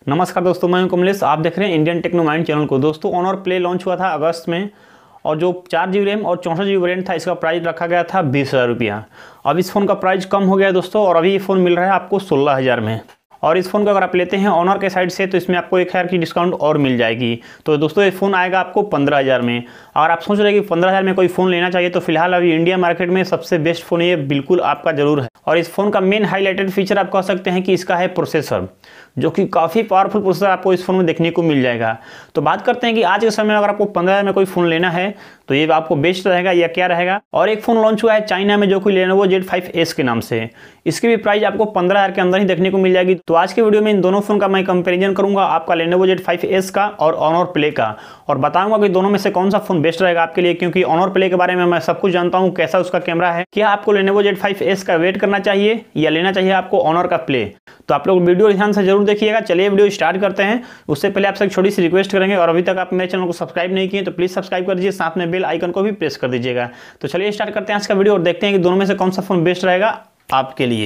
नमस्कार दोस्तों, मैं हूं कमलेश। आप देख रहे हैं इंडियन टेक्नो माइंड चैनल को। दोस्तों, ऑनर प्ले लॉन्च हुआ था अगस्त में और जो 4 GB रैम और 64 GB वेरिएंट था, इसका प्राइस रखा गया था 20,000 रुपया। अब इस फ़ोन का प्राइस कम हो गया है दोस्तों, और अभी ये फ़ोन मिल रहा है आपको 16,000 में। और इस फ़ोन को अगर आप लेते हैं ऑनर के साइड से तो इसमें आपको 1,000 की डिस्काउंट और मिल जाएगी। तो दोस्तों, ये फ़ोन आएगा आपको 15,000 में। अगर आप सोच रहे हैं कि 15,000 में कोई फ़ोन लेना चाहिए तो फिलहाल अभी इंडिया मार्केट में सबसे बेस्ट फ़ोन ये बिल्कुल आपका ज़रूर है। और इस फ़ोन का मेन हाईलाइटेड फीचर आप कह सकते हैं कि इसका है प्रोसेसर, जो कि काफ़ी पावरफुल प्रोसेसर आपको इस फ़ोन में देखने को मिल जाएगा। तो बात करते हैं कि आज के समय में अगर आपको 15,000 में कोई फ़ोन लेना है तो ये आपको बेस्ट रहेगा या क्या रहेगा। और एक फ़ोन लॉन्च हुआ है चाइना में, जो कि लेनोवो Z5S के नाम से। इसकी भी प्राइस आपको 15,000 के अंदर ही देखने को मिल जाएगी। तो आज के वीडियो में इन दोनों फ़ोन का मैं कंपैरिजन करूंगा, आपका लेनोवो Z5S का और ऑनर प्ले का, और बताऊंगा कि दोनों में से कौन सा फ़ोन बेस्ट रहेगा आपके लिए। क्योंकि ऑनर प्ले के बारे में मैं सब कुछ जानता हूँ, कैसा उसका कैमरा है, क्या आपको लेनोवो Z5S का वेट करना चाहिए या लेना चाहिए आपको ऑनर का प्ले। तो आप लोग वीडियो ध्यान से जरूर देखिएगा। चलिए वीडियो स्टार्ट करते हैं। उससे पहले आपसे एक छोटी सी रिक्वेस्ट करेंगे, और अभी तक आप मेरे चैनल को सब्सक्राइब नहीं किए तो प्लीज़ सब्सक्राइब कर दीजिए, साथ में बेल आइकन को भी प्रेस कर दीजिएगा। तो चलिए स्टार्ट करते हैं आज का वीडियो और देखते हैं कि दोनों में से कौन सा फ़ोन बेस्ट रहेगा आपके लिए।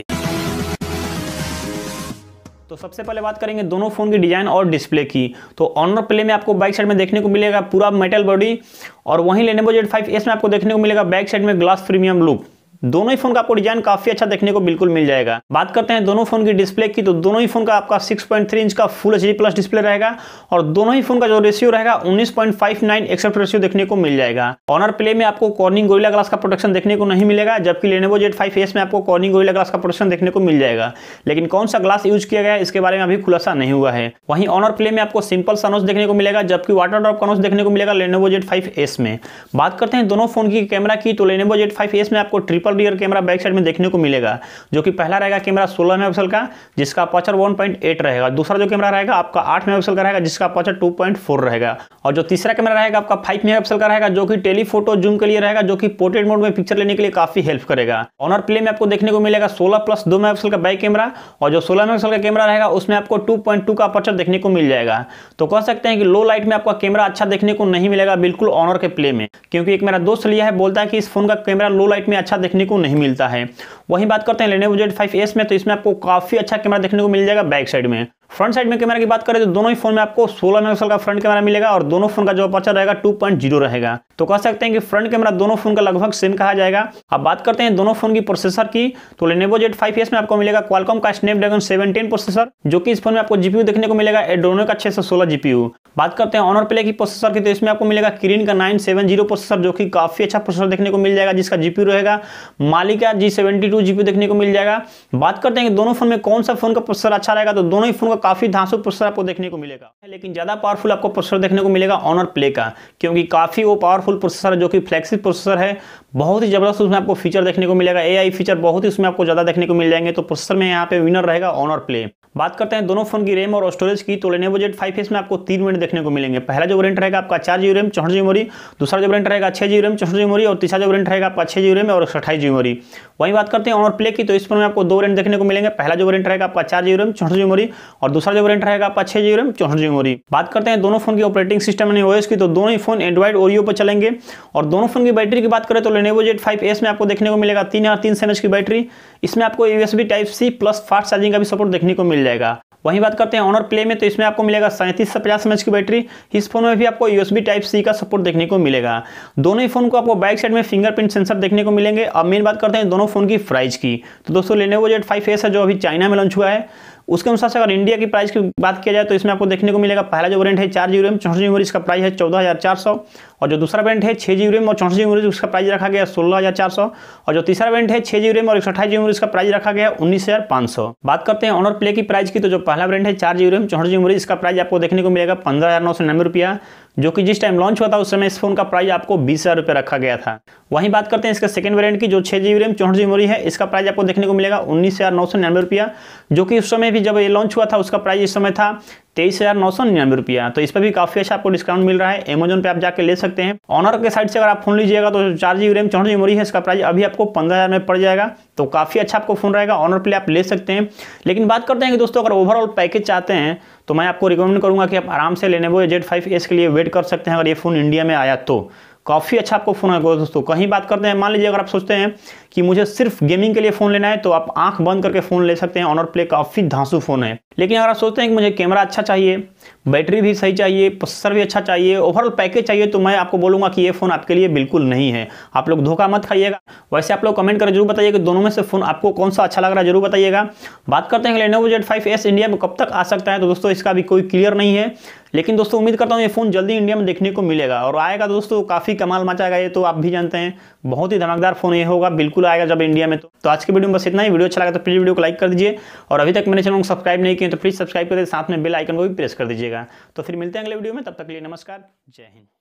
तो सबसे पहले बात करेंगे दोनों फ़ोन की डिज़ाइन और डिस्प्ले की। तो ऑनर प्ले में आपको बैक साइड में देखने को मिलेगा पूरा मेटल बॉडी, और वहीं लेनोवो Z5S में आपको देखने को मिलेगा बैक साइड में ग्लास प्रीमियम लुक। दोनों ही फोन का आपको डिजाइन काफी अच्छा देखने को बिल्कुल मिल जाएगा। बात करते हैं दोनों फोन की डिस्प्ले की, तो दोनों ही फोन का आपका 6.3 इंच का फुल HD प्लस डिस्प्ले रहेगा, और दोनों ही फोन का जो रेशियो रहेगा 19.59 एक्सेप्ट रेशियो देखने को मिल जाएगा। ऑनर प्ले में आपको कॉर्निंग गोरिल्ला ग्लास का प्रोटेक्शन देखने को नहीं मिलेगा, जबकि लेनोवो Z5S में आपको कॉर्निंग गोरिल्ला ग्लास का प्रोटेक्शन देखने को मिल जाएगा। लेकिन कौन सा ग्लास यूज किया गया है इसके बारे में अभी खुलासा नहीं हुआ है। वहीं ऑनर प्ले में आपको सिंपल सा नोच देखने को मिलेगा, जबकि वाटर ड्रॉप का नोच देखने को मिलेगा लेनोवो Z5S में। बात करते हैं दोनों फोन की कैमरा की, तो लेनोवो Z5S में आपको triple rear camera back side में देखने को मिलेगा, जो कि पहला रहेगा कैमरा 16 मेगापिक्सल का, जिसका अपर्चर 1.8 रहेगा। दूसरा जो कैमरा रहेगा आपका 8 मेगापिक्सल का रहेगा, जिसका अपर्चर 2.4 रहेगा। और जो तीसरा कैमरा रहेगा आपका 5 मेगापिक्सल का रहेगा, जो कि टेलीफोटो जूम के लिए रहेगा, जो कि पोर्ट्रेट मोड में पिक्चर लेने के लिए काफी हेल्प करेगा। ऑनर प्ले में आपको देखने को मिलेगा 16 प्लस 2 मेगापिक्सल का बैक कैमरा, और जो 16 मेगापिक्सल का कैमरा रहेगा उसमें आपको 2.2 का अपर्चर देखने को मिल जाएगा। तो कह सकते हैं कि लो लाइट में आपका कैमरा अच्छा देखने को नहीं मिलेगा बिल्कुल ऑनर के प्ले में, क्योंकि एक मेरा दोस्त लिया है, बोलता है कि इस फोन का कैमरा लो लाइट में अच्छा देखने को नहीं मिलता है। वहीं बात करते हैं लेनोवो Z5S में, तो इसमें आपको काफी अच्छा कैमरा देखने को मिल जाएगा बैक साइड में। फ्रंट साइड में कैमरा की बात करें तो दोनों ही फोन में आपको 16 मेगापिक्सल का फ्रंट कैमरा मिलेगा, और दोनों फोन का जो अपर्चर रहेगा 2.0 रहेगा। तो कह सकते हैं कि फ्रंट कैमरा दोनों फोन का लगभग सेम कहा जाएगा। अब बात करते हैं दोनों फोन की प्रोसेसर की, तो लेनोवो Z5S में आपको मिलेगा क्वालकॉम का स्नैपड्रैगन 710 प्रोसेसर, जो कि इस फोन में आपको जीपीयू देखने को मिलेगा एड्रेनो का 616 जीपीयू। बात करते हैं ऑनर प्ले की प्रोसेसर की, तो इसमें आपको मिलेगा किरिन का 970 प्रोसेसर, जो कि काफी अच्छा प्रोसेसर देखने को मिल जाएगा, जिसका जीपीयू रहेगा मालिका G72 जीपीयू देखने को मिल जाएगा। बात करते हैं कि दोनों फोन में कौन सा फोन का प्रोसेसर अच्छा रहेगा, तो दोनों ही फोन का काफी धांसू प्रोसेसर आपको देखने को मिलेगा, लेकिन ज्यादा पावरफुल आपको प्रोसेसर देखने को मिलेगा ऑनर प्ले का, क्योंकि काफी वो पावरफुल प्रोसेसर है, जो कि फ्लैगशिप प्रोसेसर है। बहुत ही जबरदस्त उसमें आपको फीचर देखने को मिलेगा, AI फीचर बहुत ही उसमें आपको ज्यादा देखने को मिल जाएंगे। तो प्रोसेसर में यहाँ पे विनर रहेगा ऑनर प्ले। बात करते हैं दोनों फोन की रैम और स्टोरेज की, तो लेनोवो Z5S में आपको 3 वेरिएंट देखने को मिलेंगे। पहला जो वेरिएंट रहेगा आपका 4 GB रैम 64 GB मेमोरी, दूसरा जो वेरिएंट रहेगा 6 GB रैम 64 GB मेमोरी, और तीसरा जो वेरिएंट रहेगा आपका 6 GB रैम और 28 GB मेमोरी। वहीं बात करते हैं ऑनर प्ले की, तो इस फोन में आपको 2 वेरिएंट देखने को मिलेंगे। पहला जो वेरिएंट रहेगा आपका 4 GB रैम 64 GB मेमोरी, और दूसरा जो वेरिएंट रहेगा आपका 6 GB रैम 64 GB मेमोरी। बात करते हैं दोनों फोन की ऑपरेटिंग सिस्टम यानी OS की, तो दोनों ही फोन एंड्रॉइड ओरियो पर चलेंगे। और दोनों फोन की बैटरी की बात करें तो लेनोवो Z5S में आपको देखने को मिलेगा 3300 mAh की बैटरी। इसमें आपको USB Type-C plus fast charging का भी सपोर्ट देखने को मिल जाएगा। वहीं बात करते हैं ऑनर प्ले में, तो इसमें आपको मिलेगा 3750 mAh की बैटरी। इस फोन में भी आपको USB Type-C का सपोर्ट देखने को मिलेगा। दोनों ही फोन को आपको बैक साइड में फिंगरप्रिंट सेंसर देखने को मिलेंगे। अब मेन बात करते हैं दोनों फोन की प्राइस की, तो दोस्तों लेनोवो Z5S है, जो अभी चाइना में लॉन्च हुआ है, उसके अनुसार से अगर इंडिया की प्राइस की बात किया जाए तो इसमें आपको देखने को मिलेगा पहला जो वेरिएंट है 4 GB रैम 64 GB मेमोरी, इसका प्राइस है 14,400, और जो दूसरा वेरिएंट है 6 GB रैम और 64 GB मेमोरी, उसका प्राइस रखा गया 16,400, और जो तीसरा वेरिएंट है 6 GB रैम और 128 GB मेमोरी, इसका प्राइस रखा गया 19,500। बात करते हैं ऑनर प्ले की प्राइस की, तो जो पहला वेरिएंट है 4 GB रैम 64 GB मेमोरी, इसका प्राइस आपको देखने को मिलेगा 15,999 रुपया, जो कि जिस टाइम लॉन्च हुआ था उस समय इस फोन का प्राइस आपको 20,000 रुपये रखा गया था। वहीं बात करते हैं इसका सेकंड वेरिएंट की, जो 6 GB रैम 64 GB मेमोरी है, इसका प्राइस आपको देखने को मिलेगा 19,999 रुपया, जो कि उस समय भी जब ये लॉन्च हुआ था उसका प्राइस इस समय था 23,999 रुपया। तो इस पर भी काफी अच्छा आपको डिस्काउंट मिल रहा है, अमेजोन पे आप जाके ले सकते हैं। ऑनर के साइड से अगर आप फोन लीजिएगा तो 4 GB रैम 64 GB मेमोरी है, इसका प्राइस अभी आपको 15,000 में पड़ जाएगा। तो काफी अच्छा आपको फोन रहेगा, ऑनर प्ले आप ले सकते हैं। लेकिन बात करते हैं कि दोस्तों अगर ओवरऑल पैकेज चाहते हैं तो मैं आपको रिकमेंड करूंगा कि आप आराम से लेनोवो Z5S के लिए वेट कर सकते हैं। अगर ये फोन इंडिया में आया तो काफ़ी अच्छा आपको फोन है दोस्तों। कहीं बात करते हैं, मान लीजिए अगर आप सोचते हैं कि मुझे सिर्फ गेमिंग के लिए फ़ोन लेना है तो आप आंख बंद करके फ़ोन ले सकते हैं। ऑनर प्ले काफ़ी धांसू फ़ोन है। लेकिन अगर आप सोचते हैं कि मुझे कैमरा अच्छा चाहिए, बैटरी भी सही चाहिए, प्रोसेसर भी अच्छा चाहिए, ओवरऑल पैकेज चाहिए, तो मैं आपको बोलूँगा कि ये फ़ोन आपके लिए बिल्कुल नहीं है। आप लोग धोखा मत खाइएगा। वैसे आप लोग कमेंट कर जरूर बताइए कि दोनों में से फ़ोन आपको कौन सा अच्छा लग रहा है, जरूर बताइएगा। बात करते हैं Lenovo Z5S इंडिया में कब तक आ सकता है, तो दोस्तों इसका भी कोई क्लियर नहीं है। लेकिन दोस्तों उम्मीद करता हूँ ये फ़ोन जल्दी इंडिया में देखने को मिलेगा और आएगा दोस्तों, काफ़ी कमाल मचाएगा ये, तो आप भी जानते हैं बहुत ही धमाकेदार फ़ोन ये होगा, बिल्कुल आएगा जब इंडिया में। तो आज के वीडियो में बस इतना ही। वीडियो अच्छा लगा तो प्लीज़ वीडियो को लाइक कर दीजिए और अभी तक मेरे चैनल को सब्सक्राइब नहीं किए तो प्लीज़ सब्सक्राइब कर दीजिए, साथ में बेल आइकन को भी प्रेस कर दीजिएगा। तो फिर मिलते हैं अगले वीडियो में, तब तक के लिए नमस्कार, जय हिंद।